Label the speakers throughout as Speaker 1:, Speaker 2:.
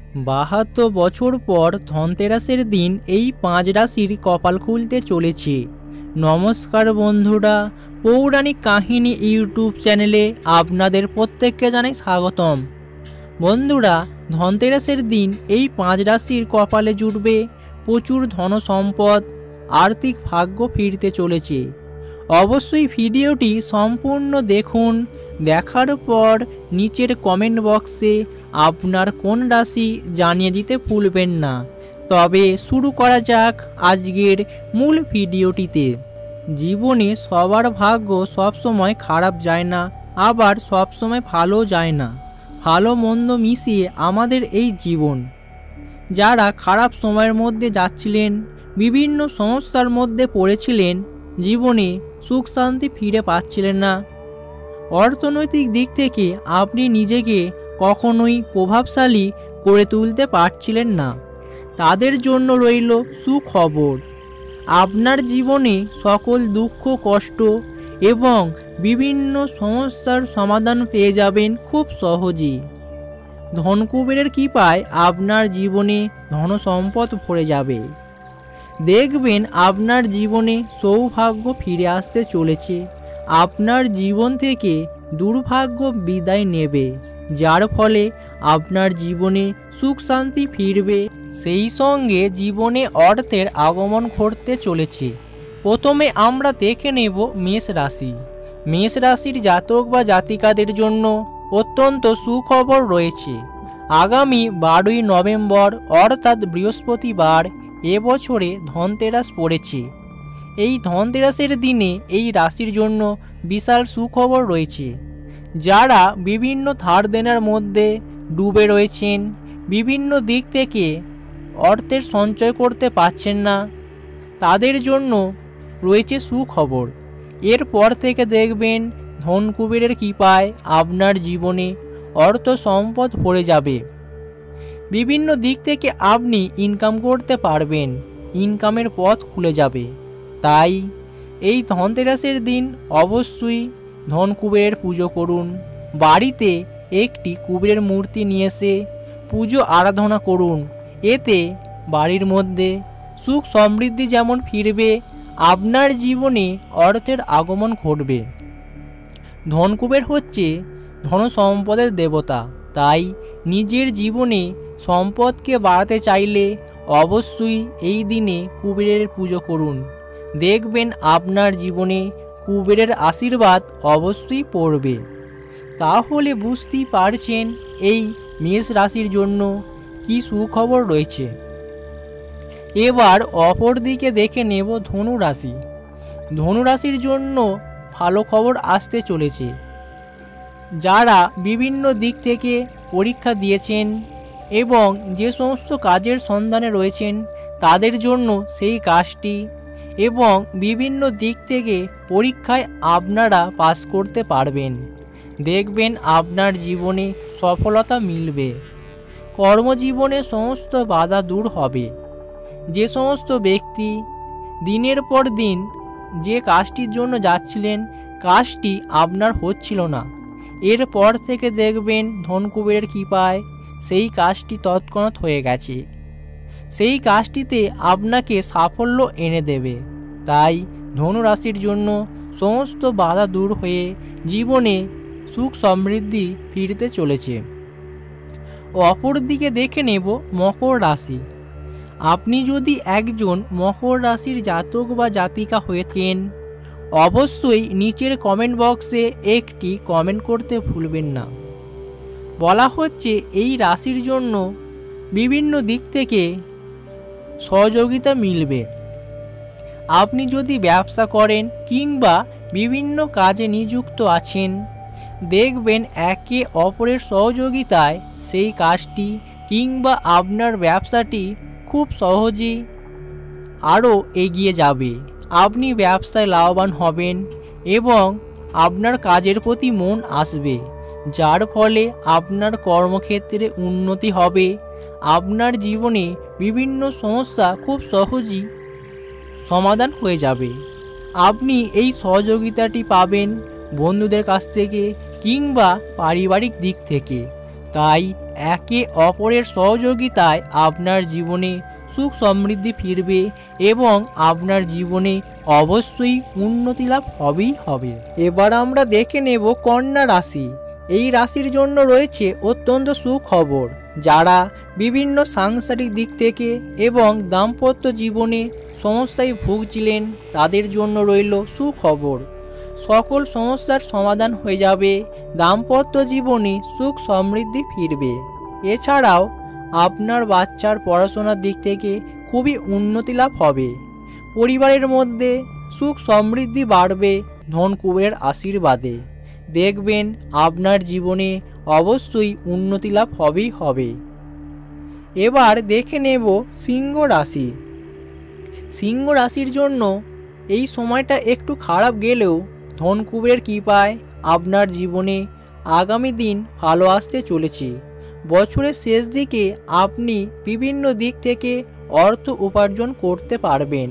Speaker 1: 72 বছর পর ধনতেরাসের দিন এই 5 রাশির কপাল খুলতে চলেছে। নমস্কার বন্ধুরা, পৌরাণিক কাহিনী ইউটিউব চ্যানেলে আপনাদের প্রত্যেককে জানাই স্বাগতম। বন্ধুরা, ধনতেরাসের দিন এই 5 রাশির কপালে জুটবে প্রচুর ধন সম্পদ, আর্থিক ভাগ্য ফিরতে চলেছে। অবশ্যই ভিডিওটি সম্পূর্ণ দেখুন। দেখার পর নিচের কমেন্ট বক্সে আপনার কোন রাশি জানিয়ে দিতে ভুলবেন না। তবে শুরু করা যাক আজকের মূল ভিডিওটিতে। জীবনে সবার ভাগ্য সবসময় খারাপ যায় না, আবার সবসময় ভালো যায় না। ভালো মন্দ মিশিয়ে আমাদের এই জীবন। যারা খারাপ সময়ের মধ্যে যাচ্ছিলেন, বিভিন্ন সমস্যার মধ্যে পড়েছিলেন, জীবনে সুখ শান্তি ফিরে পাচ্ছিলেন না, অর্থনৈতিক দিক থেকে আপনি নিজেকে কখনোই প্রভাবশালী করে তুলতে পারছিলেন না, তাদের জন্য রইল সুখবর। আপনার জীবনে সকল দুঃখ কষ্ট এবং বিভিন্ন সমস্যার সমাধান পেয়ে যাবেন খুব সহজেই। ধনকুবেরের কৃপায় আপনার জীবনে ধন সম্পদ ভরে যাবে। দেখবেন আপনার জীবনে সৌভাগ্য ফিরে আসতে চলেছে। আপনার জীবন থেকে দুর্ভাগ্য বিদায় নেবে, যার ফলে আপনার জীবনে সুখ শান্তি ফিরবে। সেই সঙ্গে জীবনে অর্থের আগমন ঘটতে চলেছে। প্রথমে আমরা দেখে নেব মেষ রাশি। মেষ রাশির জাতক বা জাতিকাদের জন্য অত্যন্ত সুখবর রয়েছে। আগামী 12ই নভেম্বর অর্থাৎ বৃহস্পতিবার এবছরে ধনতেরাস পড়েছে। এই ধনতেরাসের দিনে এই রাশির জন্য বিশাল সুখবর রয়েছে। যারা বিভিন্ন ধার দেনার মধ্যে ডুবে রয়েছেন, বিভিন্ন দিক থেকে অর্থের সঞ্চয় করতে পারছেন না, তাদের জন্য রয়েছে সুখবর। এরপর থেকে দেখবেন ধনকুবেরের কৃপায় আপনার জীবনে অর্থ সম্পদ ভরে যাবে। বিভিন্ন দিক থেকে আপনি ইনকাম করতে পারবেন, ইনকামের পথ খুলে যাবে। তাই এই ধনতেরাসের দিন অবশ্যই ধনকুবেরের পুজো করুন। বাড়িতে একটি কুবেরের মূর্তি নিয়ে এসে পুজো আরাধনা করুন। এতে বাড়ির মধ্যে সুখ সমৃদ্ধি যেমন ফিরবে, আপনার জীবনে অর্থের আগমন ঘটবে। ধনকুবের হচ্ছে ধন সম্পদের দেবতা। তাই নিজের জীবনে সম্পদকে বাড়াতে চাইলে অবশ্যই এই দিনে কুবেরের পুজো করুন। দেখবেন আপনার জীবনে কুবেরের আশীর্বাদ অবশ্যই পড়বে। তাহলে বুঝতেই পারছেন এই মেষ রাশির জন্য কি সুখবর রয়েছে। এবার অপর দিকে দেখে নেব ধনু রাশি। ধনু রাশির জন্য ভালো খবর আসতে চলেছে। যারা বিভিন্ন দিক থেকে পরীক্ষা দিয়েছেন এবং যে সমস্ত কাজের সন্ধানে রয়েছেন, তাদের জন্য সেই কাজটি এবং বিভিন্ন দিক থেকে পরীক্ষায় আপনারা পাস করতে পারবেন। দেখবেন আপনার জীবনে সফলতা মিলবে। কর্মজীবনে সমস্ত বাধা দূর হবে। যে সমস্ত ব্যক্তি দিনের পর দিন যে কাজটির জন্য যাচ্ছিলেন, কাজটি আপনার হচ্ছিল না, এরপর থেকে দেখবেন ধনকুবেরের কৃপায় সেই কাজটি তৎক্ষণাৎ হয়ে গেছে। সেই কাজটিতে আপনাকে সাফল্য এনে দেবে। তাই ধনু রাশির জন্য সমস্ত বাধা দূর হয়ে জীবনে সুখ সমৃদ্ধি ফিরতে চলেছে। অপর দিকে দেখে নেব মকর রাশি। আপনি যদি একজন মকর রাশির জাতক বা জাতিকা হয়ে থাকেন, অবশ্যই নিচের কমেন্ট বক্সে একটি কমেন্ট করতে ভুলবেন না। বলা হচ্ছে এই রাশির জন্য বিভিন্ন দিক থেকে সহযোগিতা মিলবে। আপনি যদি ব্যবসা করেন কিংবা বিভিন্ন কাজে নিযুক্ত আছেন, দেখবেন একে অপরের সহযোগিতায় সেই কাজটি কিংবা আপনার ব্যবসাটি খুব সহজেই আরও এগিয়ে যাবে। আপনি ব্যবসায় লাভবান হবেন এবং আপনার কাজের প্রতি মন আসবে, যার ফলে আপনার কর্মক্ষেত্রে উন্নতি হবে। আপনার জীবনে বিভিন্ন সমস্যা খুব সহজেই সমাধান হয়ে যাবে। আপনি এই সহযোগিতাটি পাবেন বন্ধুদের কাছ থেকে কিংবা পারিবারিক দিক থেকে। তাই একে অপরের সহযোগিতায় আপনার জীবনে সুখ সমৃদ্ধি ফিরবে এবং আপনার জীবনে অবশ্যই উন্নতি লাভ হবেই হবে। এবার আমরা দেখে নেব কন্যা রাশি। এই রাশির জন্য রয়েছে অত্যন্ত সুখবর। যারা বিভিন্ন সাংসারিক দিক থেকে এবং দাম্পত্য জীবনে সমস্যায় ভুগছিলেন তাদের জন্য রইল সুখবর। সকল সমস্যার সমাধান হয়ে যাবে, দাম্পত্য জীবনে সুখ সমৃদ্ধি ফিরবে। এছাড়াও আপনার বাচ্চার পড়াশোনার দিক থেকে খুবই উন্নতি লাভ হবে। পরিবারের মধ্যে সুখ সমৃদ্ধি বাড়বে ধন কুবেরের আশীর্বাদে। দেখবেন আপনার জীবনে অবশ্যই উন্নতি লাভ হবেই হবে। এবার দেখে নেব সিংহ রাশি। সিংহ রাশির জন্য এই সময়টা একটু খারাপ গেলেও ধন কুবেরের কৃপায় আপনার জীবনে আগামী দিন ভালো আসতে চলেছে। বছরের শেষ দিকে আপনি বিভিন্ন দিক থেকে অর্থ উপার্জন করতে পারবেন।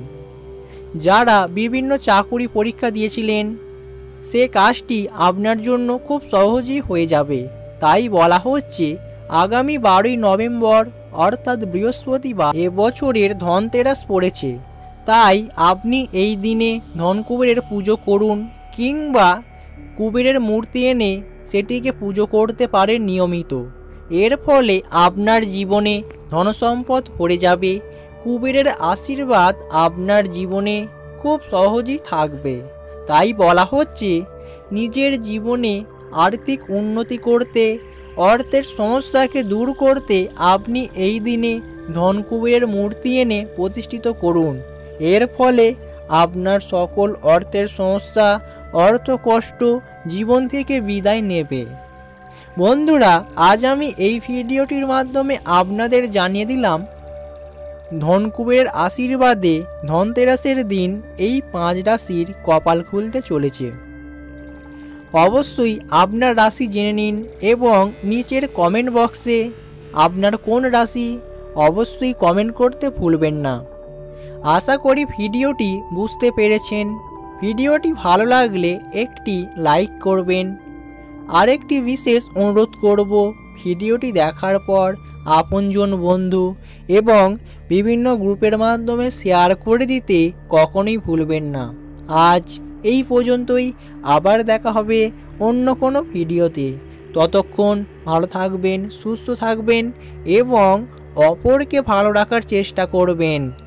Speaker 1: যারা বিভিন্ন চাকুরি পরীক্ষা দিয়েছিলেন সে কাজটি আপনার জন্য খুব সহজেই হয়ে যাবে। তাই বলা হচ্ছে আগামী 12ই নভেম্বর অর্থাৎ বৃহস্পতিবার এবছরের ধনতেরাস পড়েছে। তাই আপনি এই দিনে ধন কুবেরের পুজো করুন, কিংবা কুবেরের মূর্তি এনে সেটিকে পুজো করতে পারেন নিয়মিত। এর ফলে আপনার জীবনে ধনসম্পদ ভরে যাবে। কুবেরের আশীর্বাদ আপনার জীবনে খুব সহজেই থাকবে। তাই বলা হচ্ছে নিজের জীবনে আর্থিক উন্নতি করতে, অর্থের সমস্যাকে দূর করতে আপনি এই দিনে ধন কুবেরের মূর্তি এনে প্রতিষ্ঠিত করুন। এর ফলে আপনার সকল অর্থের সমস্যা, অর্থ কষ্ট জীবন থেকে বিদায় নেবে। বন্ধুরা, আজ আমি এই ভিডিওটির মাধ্যমে আপনাদের জানিয়ে দিলাম ধন কুবেরের আশীর্বাদে ধনতেরাসের দিন এই 5 রাশির কপাল খুলতে চলেছে। অবশ্যই আপনার রাশি জেনে নিন এবং নিচের কমেন্ট বক্সে আপনার কোন রাশি অবশ্যই কমেন্ট করতে ভুলবেন না। আশা করি ভিডিওটি বুঝতে পেরেছেন। ভিডিওটি ভালো লাগলে একটি লাইক করবেন। আরেকটি বিশেষ অনুরোধ করব, ভিডিওটি দেখার পর আপনজন বন্ধু এবং বিভিন্ন গ্রুপের মাধ্যমে শেয়ার করে দিতে কখনোই ভুলবেন না। আজ এই পর্যন্তই, আবার দেখা হবে অন্য কোনো ভিডিওতে। ততক্ষণ ভালো থাকবেন, সুস্থ থাকবেন এবং অপরকে ভালো রাখার চেষ্টা করবেন।